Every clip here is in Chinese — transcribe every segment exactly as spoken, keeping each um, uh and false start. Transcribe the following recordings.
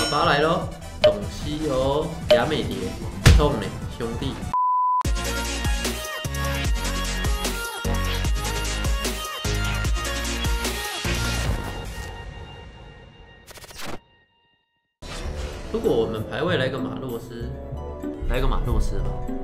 拔来喽！董西哦，雅美蝶，痛呢，兄弟。如果我们排位来个马洛斯，来个马洛斯吧。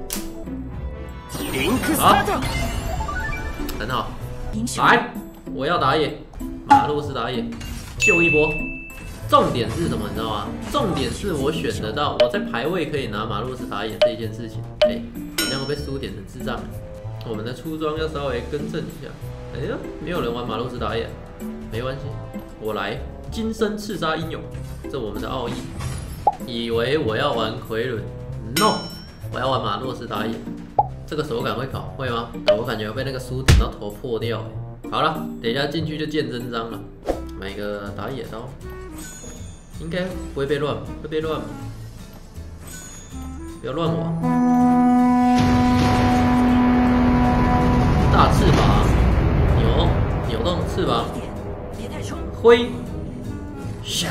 好，很好。来，我要打野，马洛斯打野，秀一波。重点是什么？你知道吗？重点是我选得到，我在排位可以拿马洛斯打野这一件事情。哎、欸，好像会被输点成智障。我们的出装要稍微更正一下。哎呀，没有人玩马洛斯打野，没关系，我来金身刺杀英勇，这我们的奥义。以为我要玩奎伦 ，no， 我要玩马洛斯打野。这个手感会考会吗？我感觉被那个书顶到头破掉、欸。好了，等一下进去就见真章了。买个打野刀，应该不会被乱，会被乱吗？不要乱我！大翅膀，扭扭动翅膀，挥，下。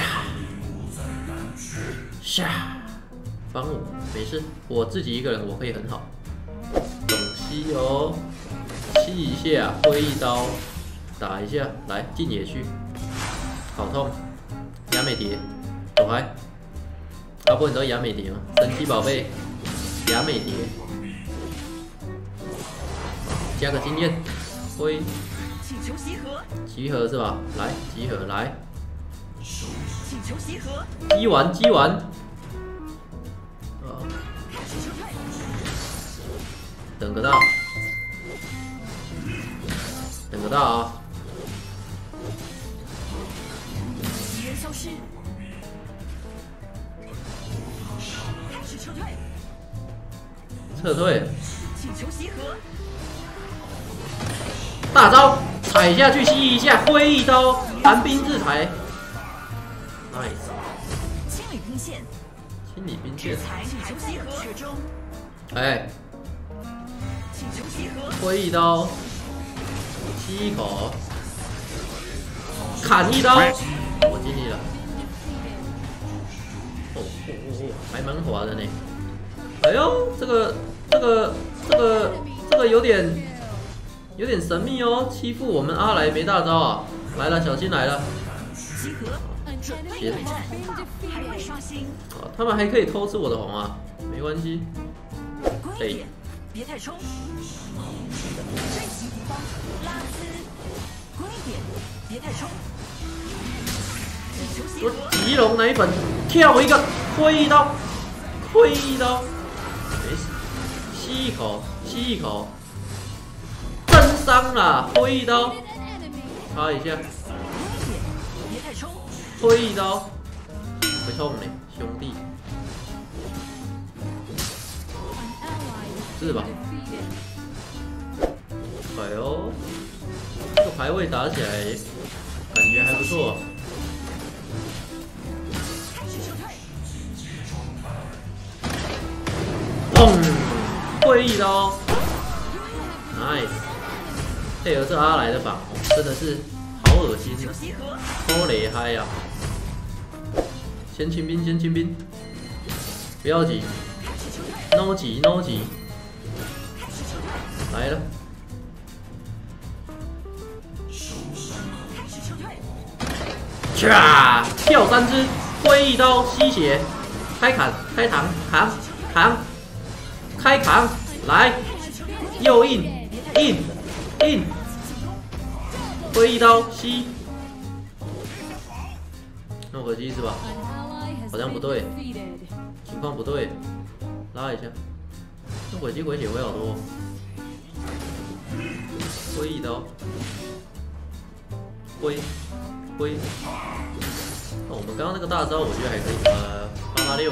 下，帮我，没事，我自己一个人我可以很好。东西哦，吸一下，挥一刀，打一下，来进野区，好痛！雅美蝶，走开！阿波，你知道雅美蝶吗？神奇宝贝，雅美蝶，加个经验，挥，集合是吧？来，集合来。击完，击完。等个到，等个到啊！撤退。大招，踩下去吸一下，挥一刀，寒冰制裁。nice。清理兵线。清理兵线。哎。挥一刀，吸一口，砍一刀，我尽力了。哦哦哦，还蛮滑的呢。哎呦，这个这个这个这个有点有点神秘哦，欺负我们阿来没大招啊！来了，小心来了。行，好，他们还可以偷吃我的红啊，没关系。哎。别太冲！追击敌方，拉丝，归点，别太冲！我吉隆奶粉跳一个，挥一刀，挥一刀，没事，吸一口，吸一口，真伤啦！挥一刀，擦一下，别太冲！挥一刀，会痛呢，兄弟。是吧？哎呦，这个排位打起来感觉还不错。砰！挥一刀 ，nice。配合这阿来的榜，真的是好恶心啊！超雷嗨呀！先清兵，先清兵，不要急 ，no 急 no 急。来了，唰，跳三只，挥一刀吸血，开砍，开膛，扛，扛，开扛，来，右印，印，印，挥一刀吸，弄合击是吧？好像不对，情况不对，拉一下，这轨迹回血回好多。挥一刀，挥挥。那我们刚刚那个大招，我觉得还可以。呃，八八六。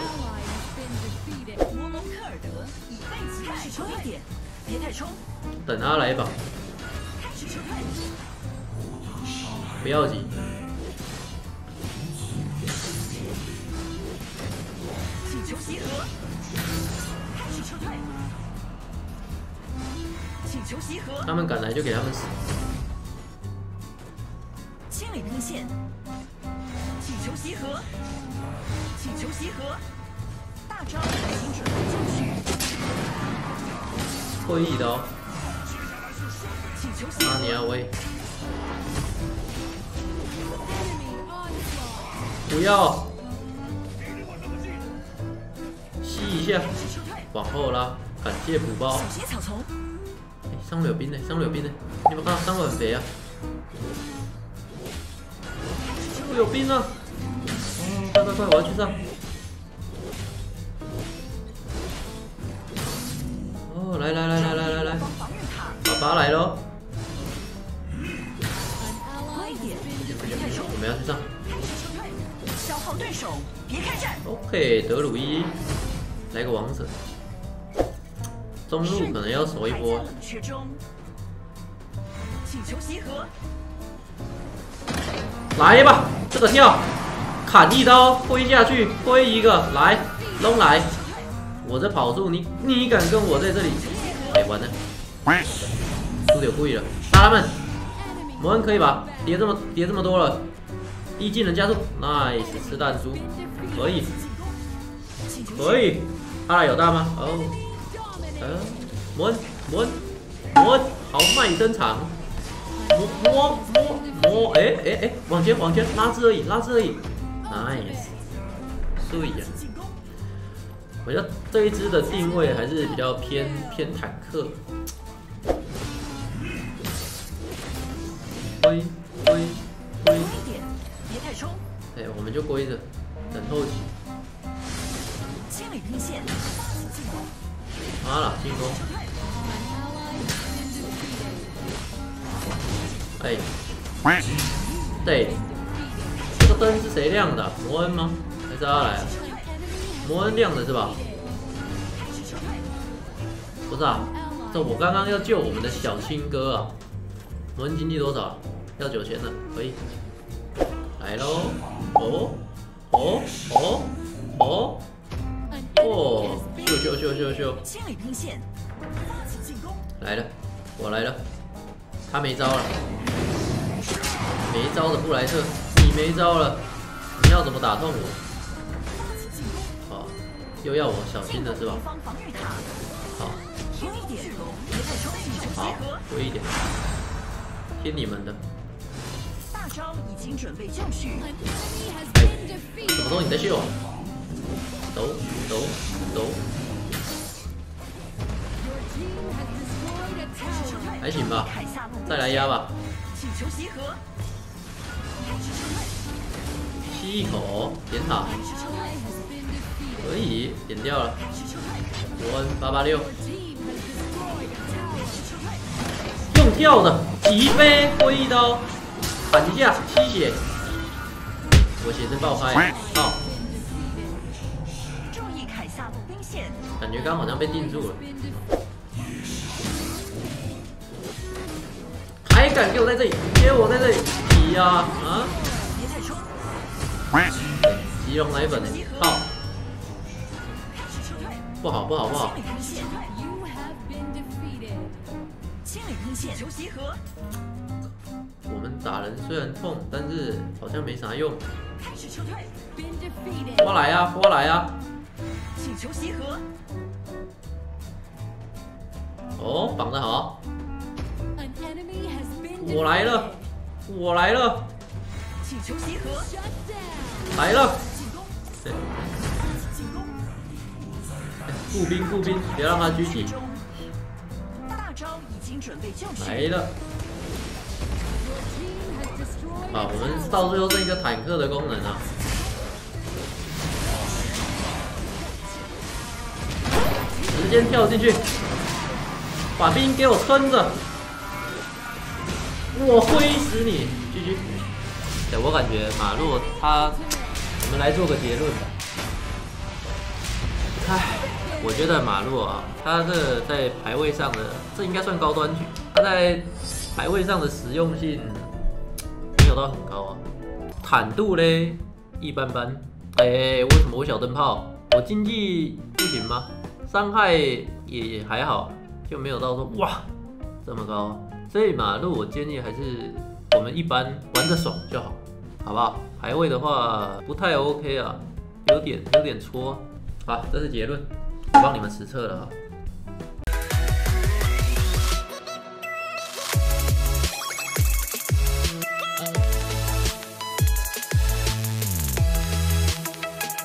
等他来吧，不要急。他们敢来就给他们死。清理兵线，请求集合，请求集合，大招已经准备就绪。 会意的哦。 请求集合。 阿尼亚威，不要，吸一下，往后拉，感谢补包。 小心草丛。 哎，上路有兵呢，上路有兵呢，你们看上路很肥啊。 有兵啊！哦，快快快，我要去上。哦，来来来来来来来，爸爸来喽！我们要去上。 消耗对手，别开战。 OK， 德鲁伊，来个王者。中路可能要守一波。 请求集合。 来吧，这个跳，砍一刀，挥下去，挥一个，来，弄来。我这跑速，你你敢跟我在这里？哎，完了，输有故意了，杀他们！摩恩可以吧？叠这么叠这么多了，一技能加速 ，nice， 吃蛋酥，可以，可以。阿拉有大吗？哦，呃，摩恩摩恩摩恩豪迈登场。 摸摸摸摸，哎哎哎，往前往前，拉枝而已，拉枝而已 ，nice， 碎呀！我觉得这一支的定位还是比较偏偏坦克。挥挥挥！ 别太冲。 哎，我们就归着，等后期。 清理兵线，进攻。 啊了，进攻。 哎，对，这个灯是谁亮的？摩恩吗？还是阿来啊？摩恩亮的是吧？不是啊，这我刚刚要救我们的小青哥啊！摩恩经济多少？要九千了，可以。来喽！哦哦哦哦哦！秀秀秀秀秀！ 清理兵线，发起进攻。 来了，我来了。他没招了。 没招的布莱特，你没招了，你要怎么打痛我？好，又要我小心的是吧？好，好，回一点，听你们的。 大招已经准备就绪。 哎，什么东西你在秀啊？抖抖抖，还行吧，再来压吧。 请求集合。 吸一口，点塔，可以点掉了。伯恩八八六，用跳的击飞挥一刀，砍一下吸血，我血针爆开，好。 注意凯撒路兵线， 感觉刚好像被定住了，还敢给我在这里，给我在这里皮呀啊！ 吉隆奶粉好，不好不好不好。 清理兵线，求集合。 我们打人虽然痛，但是好像没啥用。花来呀，花来呀！ 请求集合。 哦，绑得好。我来了，我来了。 请求集合。 来了！ 对， 步兵，步兵，别让他狙击。 大招已经准备就绪。 来了！啊，我们到最后剩一个坦克的功能啊。时间跳进去，把兵给我撑着，我挥死你！狙击。对，我感觉马洛他。 我们来做个结论吧。唉，我觉得马洛啊，他这在排位上的，这应该算高端局。他在排位上的实用性没有到很高啊，坦度嘞一般般。哎、欸，为什么我小灯泡？我经济不行吗？伤害也还好，就没有到说哇这么高。所以马洛我建议还是我们一般玩得爽就好。 好不好？排位的话不太 OK 啊， 有点有点戳。好，这是结论，我帮你们实测了哈。